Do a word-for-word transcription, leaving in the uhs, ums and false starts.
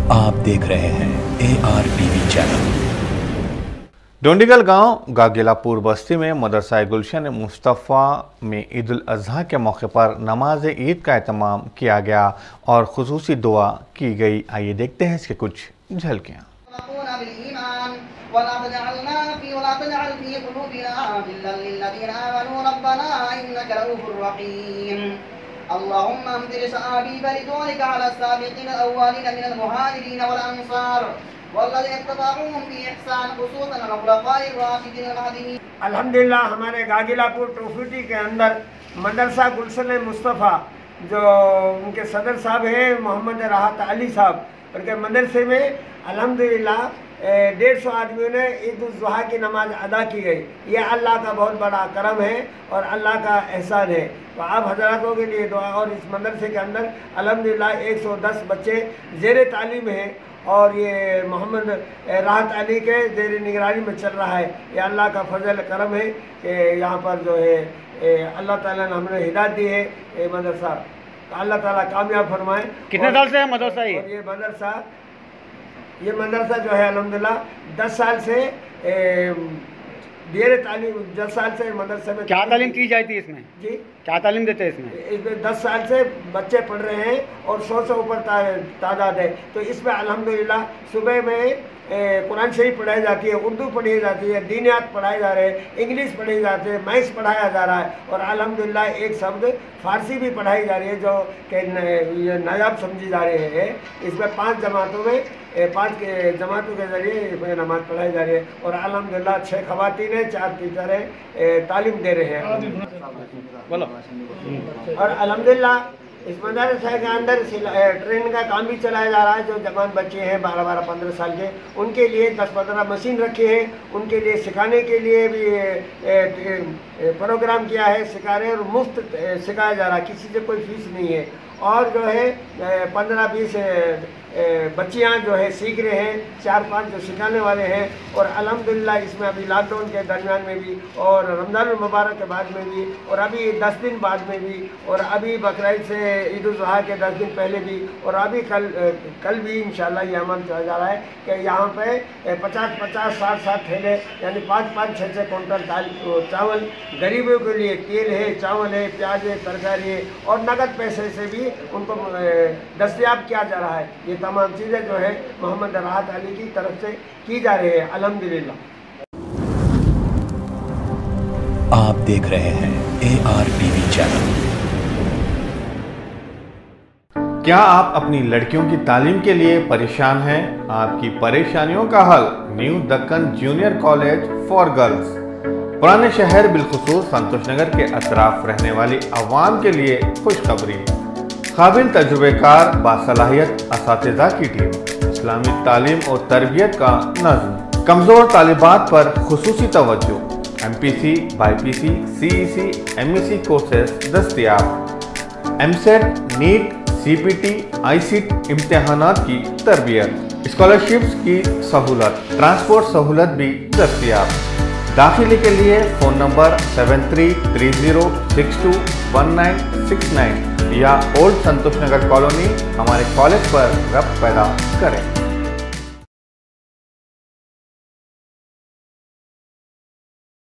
आप देख रहे हैं A R TV channel. Dondigal गांव गागिलापुर बस्ती में मदरसा गुलशन मुस्तफ़ा में ईद उल अज़हा के मौके पर नमाज ईद का एहतमाम किया गया और खुसूसी दुआ की गई। आइए देखते हैं इसके कुछ झलकियाँ। अल्हम्दुलिल्लाह हमारे गागिलापुर टोफिटी के अंदर मदरसा गुलशन मुस्तफ़ा जो उनके सदर साहब हैं मोहम्मद राहत अली साहब, उनके मदरसे में अल्हम्दुलिल्लाह डेढ़ सौ आदमियों ने ईद उल ज़ुहा की नमाज अदा की गई। यह अल्लाह का बहुत बड़ा करम है और अल्लाह का एहसान है। तो आप हजरातों के लिए दुआ। और इस मदरसे के अंदर अल्हम्दुलिल्लाह एक सौ दस बच्चे ज़ेर तालीम हैं और ये मोहम्मद राहत अली के ज़ेर निगरानी में चल रहा है। ये अल्लाह का फजल करम है कि यहाँ पर जो है अल्लाह ताला ने हमें हिदायत दी है ये मदरसा। तो अल्लाह ताला कामयाब फरमाए। कितने साल से है मदरसा ये? ये मदरसा ये मदरसा जो है अल्हम्दुलिल्लाह दस साल से ज़ेर तालीम दस साल से मदरसे में क्या तालीम की जाती है इसमें? जी क्या तालीम देते हैं इसमें? इसमें दस साल से बच्चे पढ़ रहे हैं और सौ से ऊपर तादाद है। तो इसमें अल्हम्दुलिल्लाह सुबह में कुरान शरीफ पढ़ाई जाती है, उर्दू पढ़ी जाती है, दीनियात पढ़ाए जा रहे हैं, इंग्लिश पढ़ी जाती है, मैथ्स पढ़ाया जा रहा है और अल्हम्दुलिल्लाह एक शब्द फारसी भी पढ़ाई जा रही है जो कि ये नायाब समझी जा रही है। इसमें पांच जमातों में पांच के जमातों के ज़रिए इसमें नमाज पढ़ाई जा रही है और अल्हम्दुलिल्लाह छः ख़वातीन हैं, चार टीचर हैं, तालीम दे रहे हैं। बोलो। और अल्हम्दुलिल्लाह इस मदरसा के अंदर ट्रेन का काम भी चलाया जा रहा है। जो जवान बच्चे हैं बारह बारह पंद्रह साल के, उनके लिए दस पंद्रह मशीन रखे हैं, उनके लिए सिखाने के लिए भी प्रोग्राम किया है, सिखा रहे हैं और मुफ्त सिखाया जा रहा है, किसी से कोई फीस नहीं है। और जो है पंद्रह बीस बच्चियाँ जो है सीख रहे हैं, चार पांच जो सिखाने वाले हैं। और अल्हम्दुलिल्लाह इसमें अभी लॉकडाउन के दरमियान में भी और रमज़ान मुबारक के बाद में भी और अभी दस दिन बाद में भी और अभी बकरीद से ईद उल ज़ुहा के दस दिन पहले भी और अभी कल कल भी इंशाल्लाह ये अमल चला जा रहा है कि यहाँ पे पचास पचास साठ साठ थैले यानी पाँच पाँच छः छः कुंटल दाल चावल गरीबों के लिए तेल है, चावल है, प्याज है, तरकारी है और नगद पैसे से भी उनको दस्तयाब किया जा रहा है। ये तमाम चीज़ें जो है मोहम्मद राहत अली की तरफ से की जा रही है अल्हम्दुलिल्लाह। आप देख रहे हैं ए आर टीवी चैनल। क्या आप अपनी लड़कियों की तालीम के लिए परेशान हैं? आपकी परेशानियों का हल new Deccan junior college for girls पुराने शहर बिलखुसूस संतोष नगर के अतराफ रहने वाली अवाम के लिए खुशखबरी। काबिल तजुर्बेकार बासलाहियत असातिज़ा की टीम, इस्लामी तालीम और तरबियत का नज़्म, कमज़ोर तालिबात पर खुसूसी तवज्जो, M P C, Bi P C, C E C, M E C courses दस्तियाब, EAMCET, NEET, C P T, I C T इम्तहानात की तरबियत, स्कॉलरशिप्स की सहूलत, ट्रांसपोर्ट सहूलत भी दस्तियाब। दाखिले के लिए phone number seven three three zero six two one nine six nine या ओल्ड संतोष नगर कॉलोनी हमारे कॉलेज पर रब्त पैदा करें।